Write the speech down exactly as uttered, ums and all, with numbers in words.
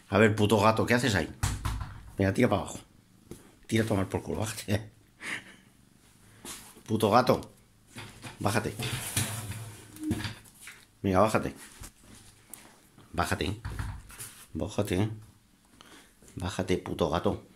A ver, puto gato, ¿qué haces ahí? Venga, tira para abajo. Tira a tomar por culo, bájate. Puto gato. Bájate. Venga, bájate. Bájate. Bájate. Bájate, puto gato.